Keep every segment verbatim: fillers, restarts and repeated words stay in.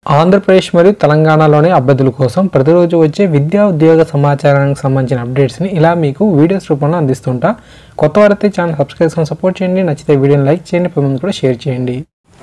ఆంధ్రప్రదేశ్ మరియు తెలంగాణలోని అభ్యర్థుల కోసం ప్రతిరోజు వచ్చే విద్యా ఉద్యోగ సమాచారానికి సంబంధించిన అప్డేట్స్ని ఇలా మీకు వీడియోస్ రూపంలో అందిస్తుంటా. కొత్త వారైతే ఛానల్ సబ్స్క్రైబ్ చేసుకొని సపోర్ట్ చేయండి. నచ్చితే వీడియోని లైక్ చేయండి, పది మంది కూడా షేర్ చేయండి.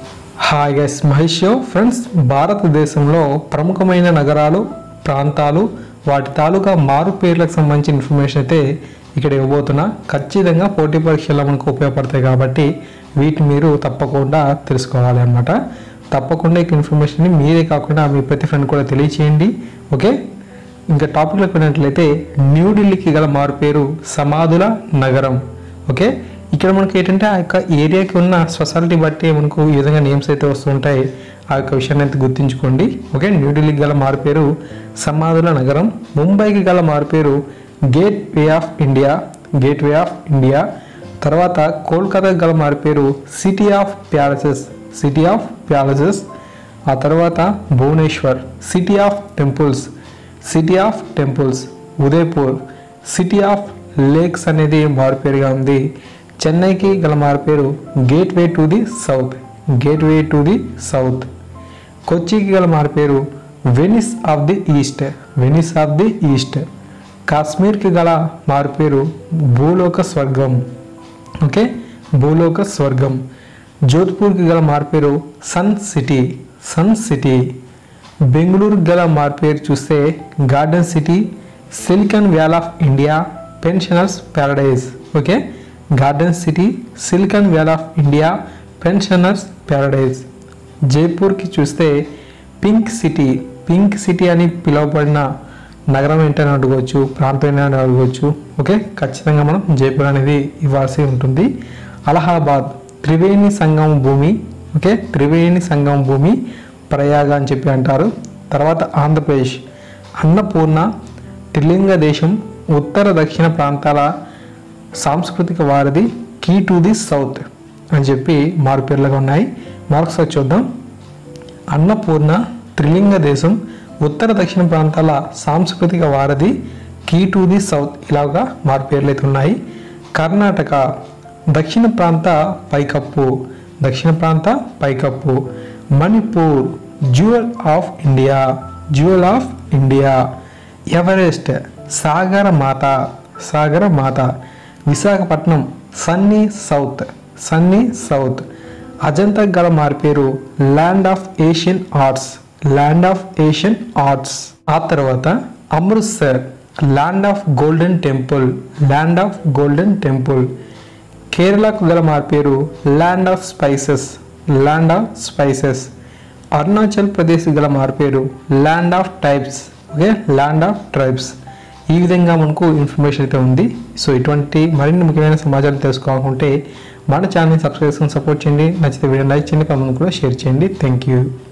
Hi guys, Mahesh friends. భారతదేశంలో ప్రముఖమైన నగరాలు, ప్రాంతాలు, వాటి తాలూకా మారు పేర్లకు సంబంధించిన ఇన్ఫర్మేషన్ అయితే ఇక్కడ ఇవ్వబోతున్నా. ఖచ్చితంగా పోటీ పరీక్షల్లో మనకు ఉపయోగపడతాయి కాబట్టి వీటిని మీరు తప్పకుండా తెలుసుకోవాలి అన్నమాట. తప్పకుండా ఈ ఇన్ఫర్మేషన్ని మీరే కాకుండా మీ ప్రతి ఫ్రెండ్ కూడా తెలియచేయండి. ఓకే, ఇంకా టాపిక్లోకి వెళ్ళినట్లయితే న్యూఢిల్లీకి గల మారు పేరు సమాధుల నగరం. ఓకే, ఇక్కడ మనకి ఏంటంటే ఆ యొక్క ఏరియాకి ఉన్న స్పెషాలిటీ బట్టి మనకు ఈ విధంగా నేమ్స్ అయితే వస్తుంటాయి. ఆ యొక్క విషయాన్ని అయితే గుర్తుంచుకోండి. ఓకే, న్యూఢిల్లీకి గల మారు పేరు సమాధుల నగరం. ముంబైకి గల మారు పేరు gateway of India, gateway of India. తర్వాత కోల్కతాకి గల మారు పేరు city of palaces, city of palaces. ఆ తర్వాత Bhubaneswar city of temples, city of temples. Udaipur city of lakes అనేది మారుపేరుగా ఉంది. చెన్నైకి గల మారుపేరు gateway to the south, gateway to the south. కొచ్చికి గల మారుపేరు Venice of the east, Venice of the east. కాశ్మీర్కి గల మారుపేరు భూలోక స్వర్గం. ఓకే, భూలోక స్వర్గం. జోధ్పూర్కి గల మార్పేరు సన్ సిటీ, సన్ సిటీ. బెంగళూరుకి గల మార్పేరు చూస్తే garden city, silicon valley of India, pensioners paradise. Okay, garden city, silicon valley of India, pensioners paradise. జైపూర్కి చూస్తే పింక్ సిటీ, పింక్ సిటీ అని పిలువబడిన నగరం ఏంటని అడగవచ్చు, ప్రాంతం ఏంటని అడగవచ్చు. ఓకే, ఖచ్చితంగా మనం జైపూర్ అనేది ఇవ్వాల్సి ఉంటుంది. అలహాబాద్ త్రివేణి సంగమ భూమి. ఓకే, త్రివేణి సంగమ భూమి, ప్రయాగ అని చెప్పి అంటారు. తర్వాత ఆంధ్రప్రదేశ్ అన్నపూర్ణ, త్రిలింగ దేశం, ఉత్తర దక్షిణ ప్రాంతాల సాంస్కృతిక వారధి, కీ టు ది సౌత్ అని చెప్పి మారు పేర్లుగా ఉన్నాయి. మార్క్స్ చూద్దాం. అన్నపూర్ణ, త్రిలింగ దేశం, ఉత్తర దక్షిణ ప్రాంతాల సాంస్కృతిక వారధి, కీ టు ది సౌత్ ఇలాగా మారు పేర్లు అయితే ఉన్నాయి. కర్ణాటక దక్షిణ ప్రాంత పైకప్పు, దక్షిణ ప్రాంత పైకప్పు. Manipur jewel of India, jewel of India. Everest Sagarmatha, Sagarmatha. Visakhapatnam sunny south, sunny south. Ajanta గల మార్పేరు land of Asian arts, land of Asian arts. ఆ తర్వాత Amritsar land of golden temple, land of golden temple. కేరళకు గల మార్పేరు land of spices, land of spices. Arunachal Pradesh గల మార్పేరు land of tribes. Okay, land of tribes. ఈ విధంగా మనకు ఇన్ఫర్మేషన్ అయితే ఉంది. సో ఇటువంటి మరిన్ని ముఖ్యమైన సమాచారం తెలుసుకోవాలనుకుంటే మన ఛానల్ని సబ్స్క్రైబ్ చేసుకొని సపోర్ట్ చేయండి. నచ్చితే వీడియో లైక్ చేయండి, పది మంది కూడా షేర్ చేయండి. Thank you.